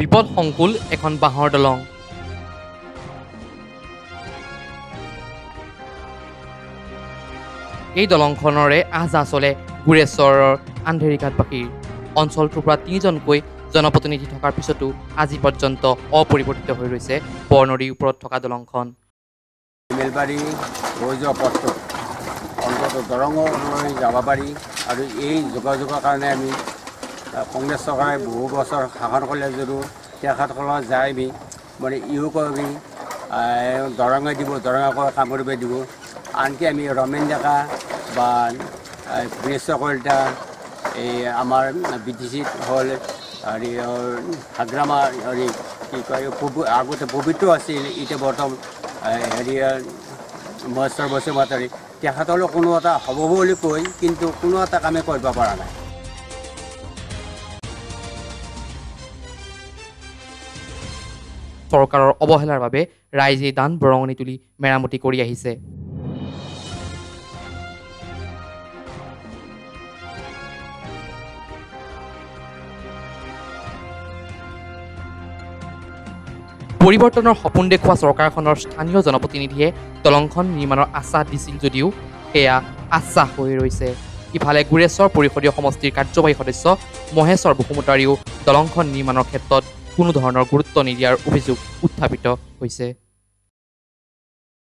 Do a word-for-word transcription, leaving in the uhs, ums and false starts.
বিপদ সংকুল এখন বাঁহৰ দলং। এই দলংখনৰে আহ যাহ চলে গুৰেশ্বৰৰ আন্ধেৰিঘাটবাসীৰ। অঞ্চলটোৰ পৰা তিনিজনকৈ জনপ্ৰতিনিধি থকাৰ পিছতো আজি পৰ্যন্ত অপৰিৱৰ্তিত হৈ ৰৈছে বৰনদীৰ ওপৰত থকা দলংখন। মেলবাৰী হৈ যোৱা পথটো অন্তত দৰঙলৈ যাব পাৰি আৰু এই যোগাযোগৰ কাৰণে আমি কংগ্ৰেছ চৰকাৰে বহু বছৰ শাসন কৰিলে যদিও তেখেতসকলৰ যাই আমি মানে ইও কৰি দৰঙে দিব দৰঙকৈ কাম কৰিব দিব। আনকি আমি ৰমেন ডেকা বা ভুৱনেশ্বৰ কলিতা এই আমাৰ বি টি চিত হ'ল হেৰি হাগ্ৰামা হেৰি কি কয় আগতে পবিত্ৰ আছিল, এতিয়া বৰ্তমান হেৰি মহেশ্বৰ বসুমতাৰী তেখেতলৈ কোনো এটা হ'ব বুলি কৈ কিন্তু কোনো এটা কামে কৰিব পৰা নাই। চৰকাৰৰ অৱহেলাৰ বাবে ৰাইজে দান বৰঙণি তুলি মেৰামতি কৰি আহিছে। পৰিৱৰ্তনৰ সপোন দেখুওৱা চৰকাৰখনৰ স্থানীয় জনপ্ৰতিনিধিয়ে দলংখন নিৰ্মাণৰ আশ্বাস দিছিল যদিও সেয়া আশ্বাস হৈ ৰৈছে। ইফালে গুৰেশ্বৰ পৰিষদীয় সমষ্টিৰ কাৰ্যবাহী সদস্য মহেশ্বৰ বসুমতাৰীয়েও দলংখন নিৰ্মাণৰ ক্ষেত্ৰত কোনো ধৰণৰ গুৰুত্ব নিদিয়াৰ অভিযোগ উত্থাপিত হৈছে।